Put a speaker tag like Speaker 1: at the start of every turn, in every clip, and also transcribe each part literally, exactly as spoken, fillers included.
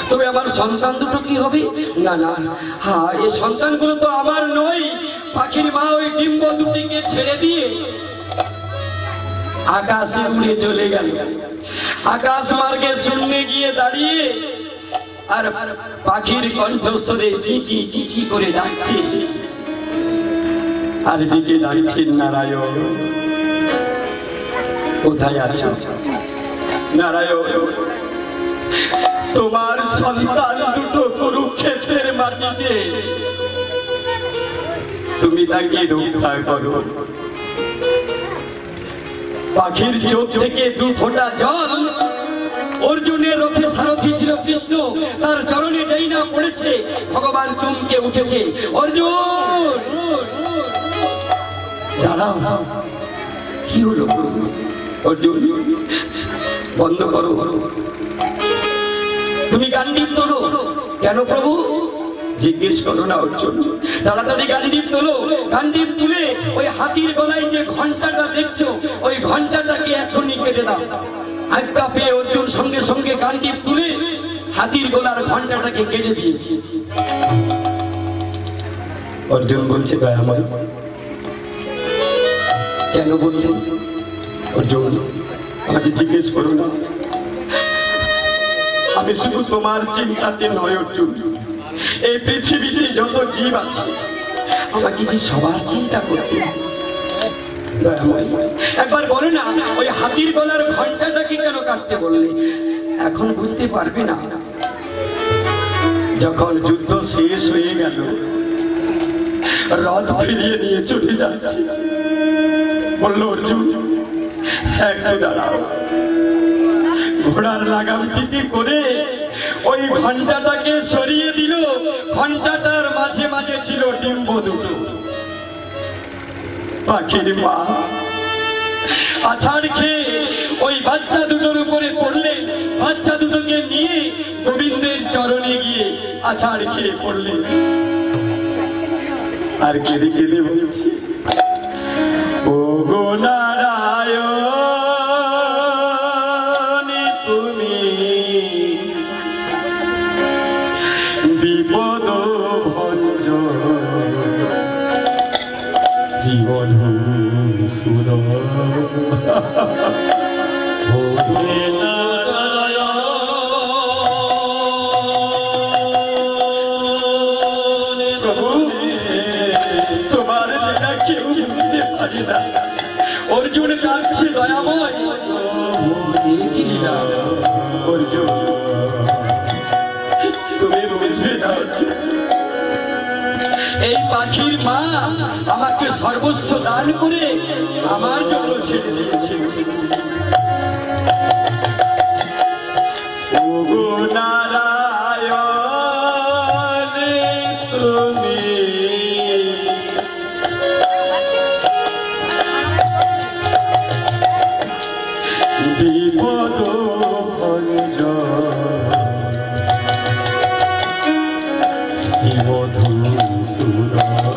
Speaker 1: তবে আমার সন্তান দুটো কি হবে? না না, হ্যাঁ, এই সন্তানগুলো তো আমার নয়। পাখির মা ওই ডিম্ব দুটিকে ছেড়ে দিয়ে আকাশে উড়ে চলে গেল। আকাশ মার্গে শূন্যে গিয়ে দাঁড়িয়ে আর পাখির কণ্ঠস্বরে চিচি চিচি করে ডাকছে, আর দিকে ডাকছেন, নারায়ণ কোথায় আছো? নারায়ণ, তোমার সন্তান দুটো কুরুক্ষেত্রের মাটিতে, তুমি তাকে রক্ষা করো। পাখির চোখ থেকে দু ফোঁটা জল, অর্জুনের রথে সারথি ছিল কৃষ্ণ, তার চরণে যেই না পড়েছে ভগবান চমকে উঠেছে। অর্জুন দাঁড়াও, কি হলো? অর্জুন বন্ধ করো, তুমি গান্ডীব তোলো। কেন প্রভু? জিজ্ঞেস করো না অর্জুন, তাড়াতাড়ি গান্ডীব তোলো। গান্ডীব তুলে ওই হাতির গলায় যে ঘন্টাটা দেখছো, ওই ঘন্টাটাকে এখনই কেটে দাও। আজ্ঞা পেয়ে অর্জুন সঙ্গে সঙ্গে গান্ডীব তুলে হাতির গলার ঘন্টাটাকে কেটে দিয়েছে। অর্জুন বলছে, দয়াময় কেন বললে? অর্জুন আমাকে জিজ্ঞেস করো না, আমি শুধু তোমার চিন্তাতে নয় অর্জুন, এই পৃথিবীতে যত জীব আছে আমাকে যে সবার চিন্তা করতে। একবার বলো না, ওই হাতির গলার ঘন্টাটাকে কেন কাটতে বললে? এখন বুঝতে পারবে না। যখন যুদ্ধ শেষ হয়ে গেল, রথ ফিরিয়ে নিয়ে চলে যাচ্ছে, বলল অর্জুন একটু দাঁড়াও। ঘোড়ার লাগামটিতে করে ওই ঘন্টাটাকে সরিয়ে দিল। ঘন্টাটার মাঝে মাঝে ছিল ডিম্ব দুটো। পাখির মা আছাড় খেয়ে ওই বাচ্চা দুটোর উপরে পড়লেন। বাচ্চা দুটোকে নিয়ে গোবিন্দের চরণে গিয়ে আছাড় খেয়ে পড়লেন। আর কেঁদে কেঁদে বলছি, ও গো নারায়ণ, তুমি বিপদ ভঞ্জন শ্রীবধূ সুর। প্রভু তোমার লীলা কেউ বুঝতে পারি না। অর্জুন কাঁদছে, দয়াময় কি লীলা? অর্জুন তুমি বুঝবে না। এই পাখির মা আমাকে সর্বস্ব দান করে আমার জন্য ছেড়ে দিয়েছে। ও গো নারায়ণ, তুমি বিপদ ভঞ্জন শ্রীবধূ সুর।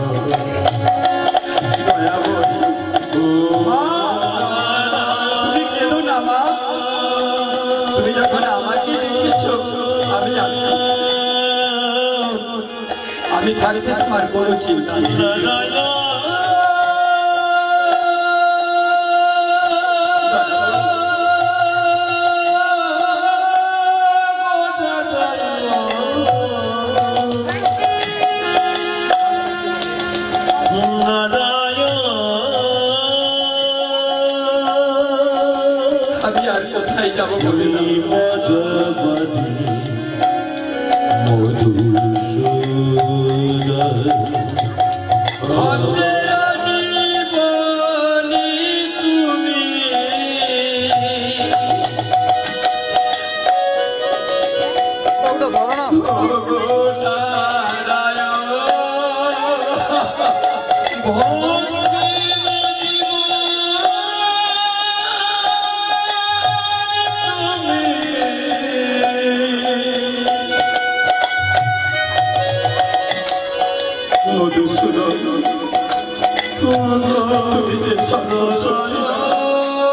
Speaker 1: তুমি কেঁদো না মা, তুমি যখন আমাকে ডেকেছ আমি আছি। আমি থাকতে তোমার কোনো চিন্তা নেই। আমি আর কোথায় যাবো বলে না।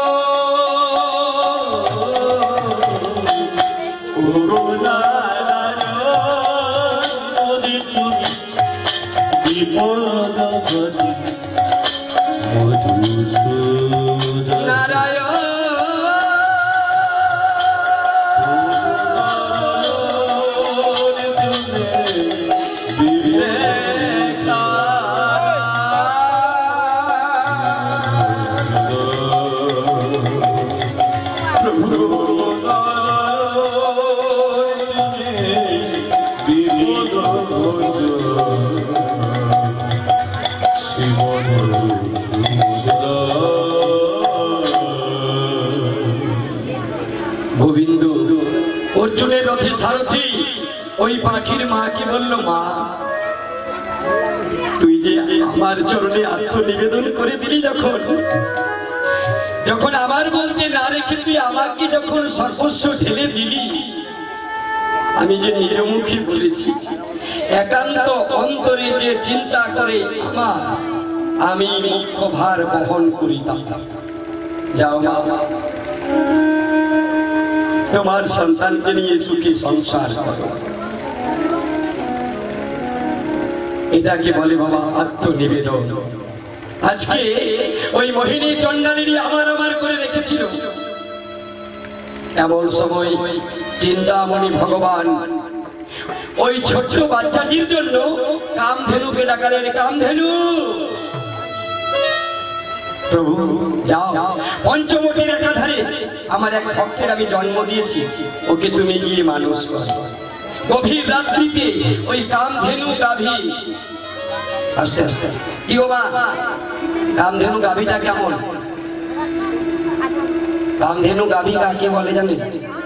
Speaker 1: Oh, গোবিন্দ অর্জুনের রথে সারথি ওই পাখির মাকে বলল, মা তুই যে আমার চরণে আত্মনিবেদন করে দিলি, যখন যখন আমার বলতে না রেখে তুই আমাকে যখন সর্বস্ব ঢেলে দিলি, আমি যে নিজমুখী বলেছি একান্ত অন্তরে যে চিন্তা করে আমার আমি মুখ্য ভার বহন করিতাম। যাও মা, তোমার সন্তানকে নিয়ে সুখী সংসার করো। এটাকে বলে বাবা আত্মনিবেদন। আজকে ওই মোহিনী চণ্ডালিনী আমার আমার করে রেখেছিল, এমন সময় চিন্তামণি ভগবান ওই ছোট্ট বাচ্চাটির জন্য কামধেনুকে ডাকালেন। কামধেনু, প্রভু যাও, পঞ্চবটির একাধারে আমার এক ভক্তের আমি জন্ম দিয়েছি, ওকে তুমি গিয়ে মানুষ করো। গভীর রাত্রিতে ওই কামধেনু গাভী, আস্তে আস্তে কি ও মা, কামধেনু গাভীটা কেমন? কামধেনু গাভী কাকে বলে জানেন?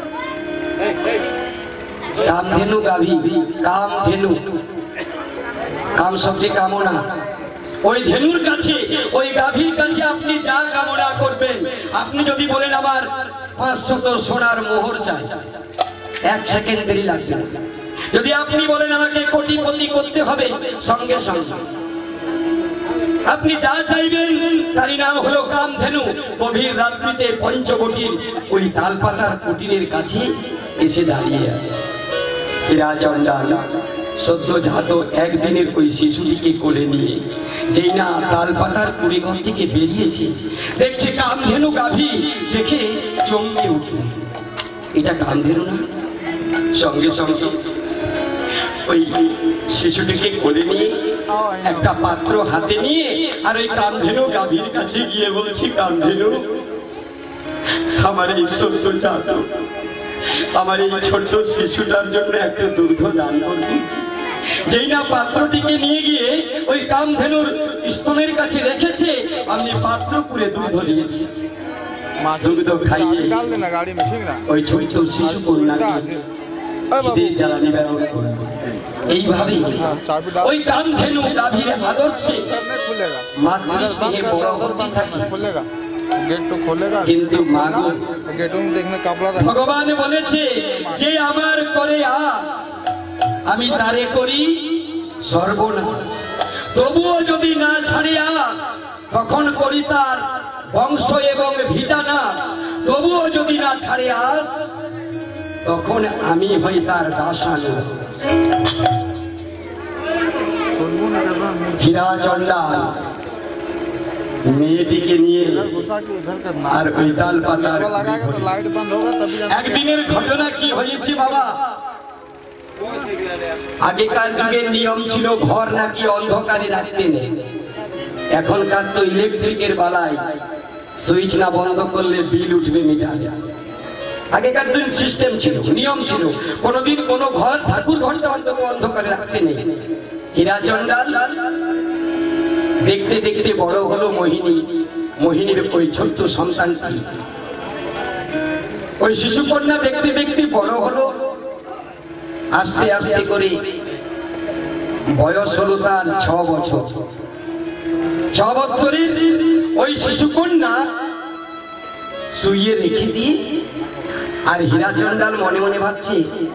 Speaker 1: কামধেনু গাভী, কামধেনু, কাম শব্দে কামনা। ওই ধেনুর কাছে, ওই গাভীর কাছে আপনি যা কামনা করবেন, আপনি যদি বলেন আমার পাঁচশত সোনার মোহর চাই, এক সেকেন্ড দেরি লাগবে। যদি আপনি বলেন আমাকে কোটিপতি করতে হবে, সঙ্গে সঙ্গে আপনি যা চাইবেন তারই নাম হলো কামধেনু। গভীর রাত্রিতে পঞ্চবটির ওই তালপাতার কুটিরের কাছে এসে দাঁড়িয়ে আছে হীরা চণ্ডাল সদ্যজাত একদিনের ওই শিশুটিকে কোলে নিয়ে যেই না তালপাতার কুড়িঘর থেকে বেরিয়েছে, দেখছে কামধেনু গাভী, দেখে চমকে উঠল, এটা কামধেনু না? সঙ্গে সঙ্গে ওই শিশুটিকে কোলে নিয়ে একটা পাত্র হাতে নিয়ে আর ওই কামধেনু গাভীর কাছে গিয়ে বলছি, কামধেনু আমার এই সদ্যজাত আমার এই ছোট শিশুটার জন্য একটা দুগ্ধ দান করবি। যেই না পাত্রটিকে নিয়ে গিয়ে ওই কামধেনুর স্তনের কাছে রেখেছে, আমি পাত্র পুরে দুগ্ধ দিয়েছি। দুগ্ধ খাইয়ে ওই ছোট শিশু কন্যাকে জ্বালা নিবারণ করবো। এইভাবে ওই কামধেনু গাভীর আদর্শে মাতৃস্নেহে বড় হতে থাকে। কিন্তু ভগবান বলেছে যে আমার করে আস আমি তারে করি সর্বনাশ। তবুও যদি না ছাড়ে আস তখন করি তার বংশ এবং ভিটা নাশ। তবুও যদি না ছাড়ে আস তখন আমি হই তার দাসানু। হীরা চণ্ডাল মেয়েটিকে নিয়ে আর ওই তাল পাতার একদিনের ঘটনা কি হয়েছে বাবা? আগেকার যুগের নিয়ম ছিল ঘর নাকি অন্ধকারে রাখতে নেই। এখনকার তো ইলেকট্রিকের বালায় সুইচ না বন্ধ করলে বিল উঠবে মিটারে। আগেকার দিন সিস্টেম ছিল, নিয়ম ছিল, কোনদিন কোনো ঘর ঠাকুর ঘন্টা অন্তত অন্ধকারে রাখতে নেই। হীরা চণ্ডাল দেখতে দেখতে বড় হলো মোহিনী। মোহিনীর ওই ছোট্ট সন্তানটি, ওই শিশু কন্যা দেখতে দেখতে বড় হলো। আস্তে আস্তে করে বয়স হলো তার ছ বছর। ছ বছরের ওই শিশু কন্যা শুইয়ে রেখে দিয়ে আর হীরা চণ্ডাল মনে মনে ভাবছে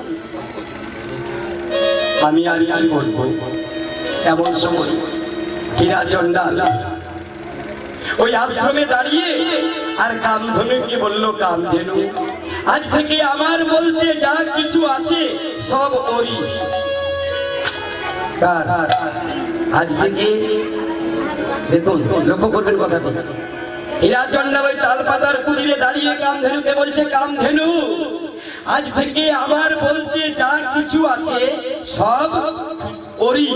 Speaker 1: আমি আর কি করবো। এমন সময় হীরা চণ্ডাল ওই আশ্রমে দাঁড়িয়ে আর কামধেনুকে বলল, কামধেনু আজ থেকে আমার বলতে যা কিছু আছে সব ওরই। কার? আজ থেকে দেখুন, লক্ষ্য করবেন কথাটা। হীরাচন্দ্র ওই তালপাতার কুটিরে দাঁড়িয়ে কামধেনুকে বলছে, কামধেনু, আজ থেকে আমার বলতে যা কিছু আছে সব ওরই।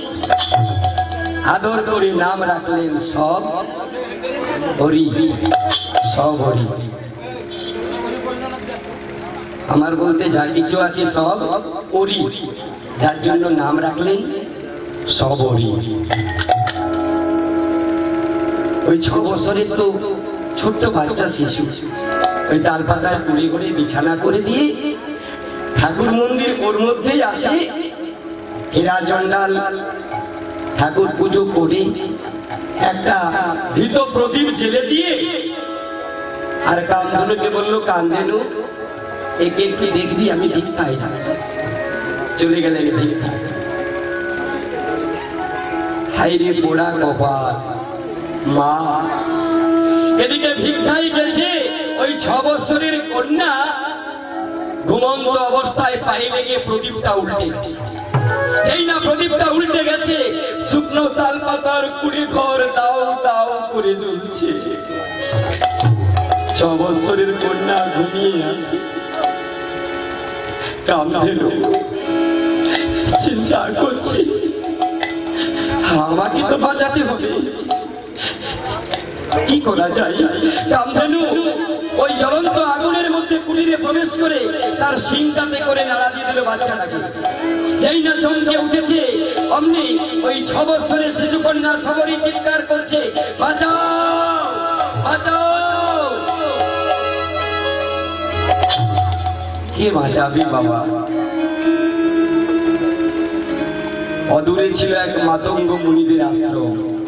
Speaker 1: আদর করে নাম রাখলেন সব ওরই, সব ওরই। আমার বলতে যা কিছু আছে সব ওরই, যার জন্য নাম রাখলেন সব ওরই। ওই ছ বছরের তো ছোট্ট বাচ্চা শিশু ওই তালপাতার কুড়ি করে বিছানা করে দিয়ে ঠাকুর মন্দির ওর মধ্যেই আছে। হীরা জন্ডাল ঠাকুর পুজো করে একটা ঘৃত প্রদীপ জেলে দিয়ে আর কামধেনুকে বললো, কামধেনু একে একটু দেখবি, আমি ভিক্ষায় যাচ্ছি। চলে গেলেন ভিক্ষা। হাইরে পোড়া কপাল, মা এদিকে ভিক্ষায় গেছে, ওই ছ বছরের কন্যা ঘুমন্ত অবস্থায় পায়ে লেগে প্রদীপটা উল্টে গেছে। যেই না প্রদীপটা উল্টে গেছে, শুকনো তাল পাতার কুড়ি ঘর দাও দাও করে জ্বলছে। ছ বছরের কন্যা ঘুমিয়ে আছে। কামধেনু চিন্তা করছি, আমাকে তো বাঁচাতে হবে, কি করা যায়? কামধেনু ওই জ্বলন্ত আগুনের মধ্যে কুটিরে প্রবেশ করে তার শিংটাতে করে নাড়া দিয়ে দিল বাচ্চাটাকে। যেই না চমকে উঠেছে, অমনি ওই ছ বছরের শিশু কন্যার সবরই চিৎকার করছে, বাঁচাও বাঁচাও। কে বাঁচাবে বাবা? অদূরে ছিল এক মাতঙ্গ মুনিদের আশ্রম।